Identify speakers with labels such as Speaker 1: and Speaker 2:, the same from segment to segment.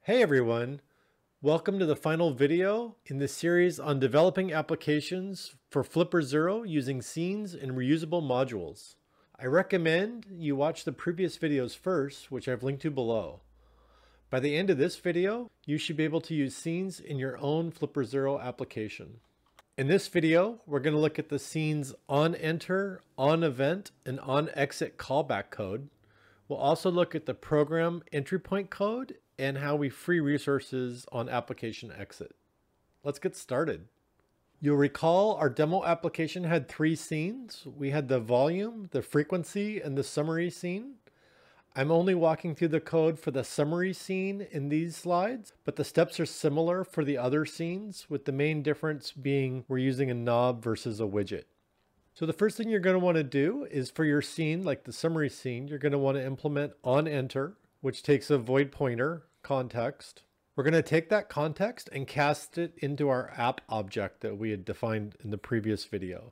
Speaker 1: Hey everyone, welcome to the final video in the series on developing applications for Flipper Zero using scenes and reusable modules. I recommend you watch the previous videos first, which I've linked to below. By the end of this video, you should be able to use scenes in your own Flipper Zero application. In this video, we're going to look at the scenes onEnter, onEvent, and onExit callback code. We'll also look at the program entry point code and how we free resources on application exit. Let's get started. You'll recall our demo application had three scenes. We had the volume, the frequency, and the summary scene. I'm only walking through the code for the summary scene in these slides, but the steps are similar for the other scenes, with the main difference being we're using a knob versus a widget. So the first thing you're going to want to do is for your scene, like the summary scene, you're going to want to implement onEnter, which takes a void pointer context. We're going to take that context and cast it into our app object that we had defined in the previous video.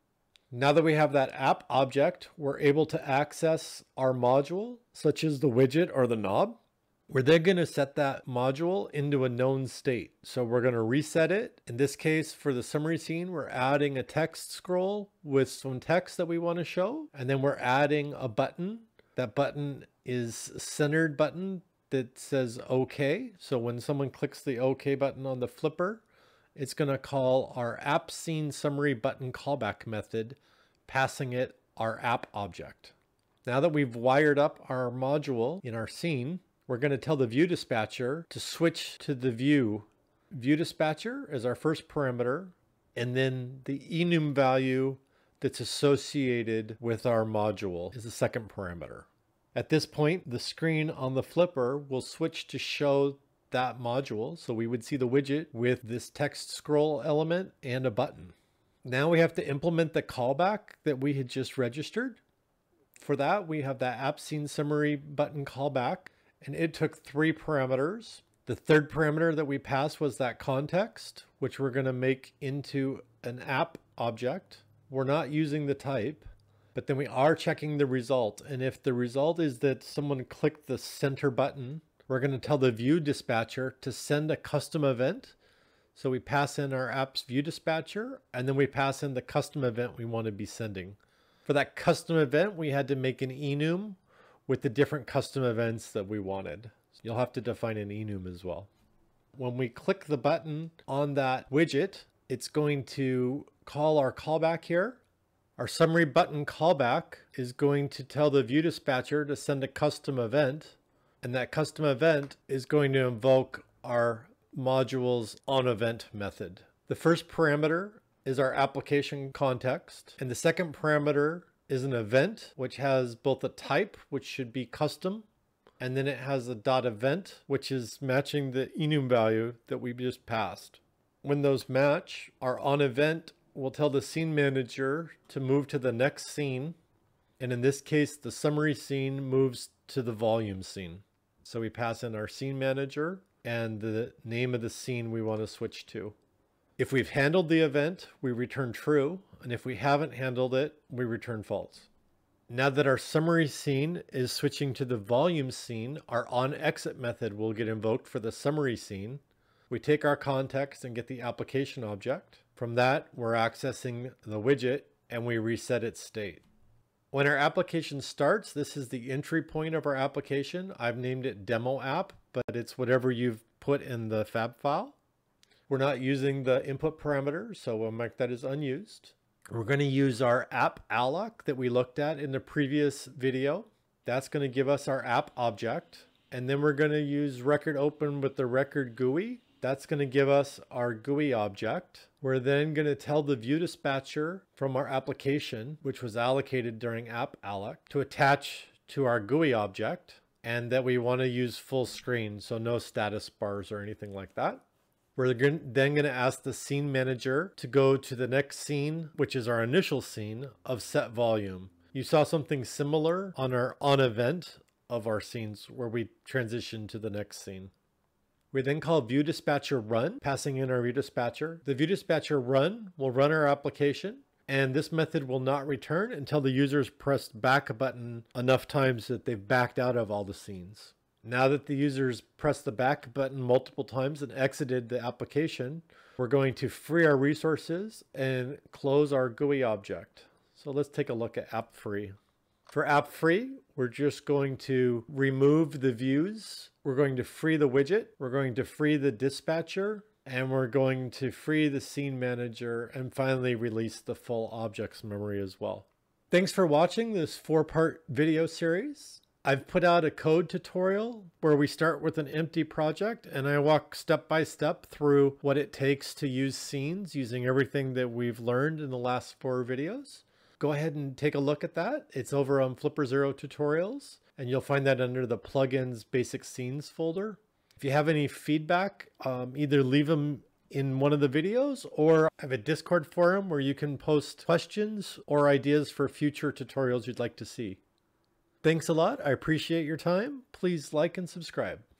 Speaker 1: Now that we have that app object, we're able to access our module, such as the widget or the knob. We're then going to set that module into a known state. So we're going to reset it. In this case, for the summary scene, we're adding a text scroll with some text that we want to show. And then we're adding a button. That button is a centered button that says OK. So when someone clicks the OK button on the flipper, it's going to call our app scene summary button callback method, passing it our app object. Now that we've wired up our module in our scene, we're going to tell the view dispatcher to switch to the view. View dispatcher is our first parameter, and then the enum value that's associated with our module is the second parameter. At this point, the screen on the flipper will switch to show that module. So we would see the widget with this text scroll element and a button. Now we have to implement the callback that we had just registered. For that, we have that app scene summary button callback, and it took three parameters. The third parameter that we passed was that context, which we're going to make into an app object. We're not using the type, but then we are checking the result. And if the result is that someone clicked the center button, we're going to tell the view dispatcher to send a custom event. So we pass in our app's view dispatcher, and then we pass in the custom event we want to be sending. For that custom event, we had to make an enum with the different custom events that we wanted. So you'll have to define an enum as well. When we click the button on that widget, it's going to call our callback here. Our summary button callback is going to tell the view dispatcher to send a custom event. And that custom event is going to invoke our module's onEvent method. The first parameter is our application context. And the second parameter is an event, which has both a type, which should be custom, and then it has a .event, which is matching the enum value that we just passed. When those match, our onEvent will tell the scene manager to move to the next scene. And in this case, the summary scene moves to the volume scene. So we pass in our scene manager and the name of the scene we want to switch to. If we've handled the event, we return true. And if we haven't handled it, we return false. Now that our summary scene is switching to the volume scene, our onExit method will get invoked for the summary scene. We take our context and get the application object. From that, we're accessing the widget and we reset its state. When our application starts, this is the entry point of our application. I've named it demo app, but it's whatever you've put in the fab file. We're not using the input parameter, so we'll mark that as unused. We're going to use our app alloc that we looked at in the previous video. That's going to give us our app object. And then we're going to use record open with the record GUI. That's going to give us our GUI object. We're then going to tell the view dispatcher from our application, which was allocated during app alloc, to attach to our GUI object, and that we want to use full screen, so no status bars or anything like that. We're then going to ask the scene manager to go to the next scene, which is our initial scene of set volume. You saw something similar on our onEvent of our scenes where we transition to the next scene. We then call view dispatcher run, passing in our view dispatcher. The view dispatcher run will run our application, and this method will not return until the user's pressed back a button enough times that they've backed out of all the scenes. Now that the user's pressed the back button multiple times and exited the application, we're going to free our resources and close our GUI object. So let's take a look at app free. For app free, we're just going to remove the views. We're going to free the widget. We're going to free the dispatcher, and we're going to free the scene manager, and finally release the full objects memory as well. Thanks for watching this 4-part video series. I've put out a code tutorial where we start with an empty project and I walk step by step through what it takes to use scenes using everything that we've learned in the last 4 videos. Go ahead and take a look at that. It's over on FlipperZero tutorials, and you'll find that under the plugins basic scenes folder. If you have any feedback, either leave them in one of the videos, or I have a Discord forum where you can post questions or ideas for future tutorials you'd like to see. Thanks a lot. I appreciate your time. Please like and subscribe.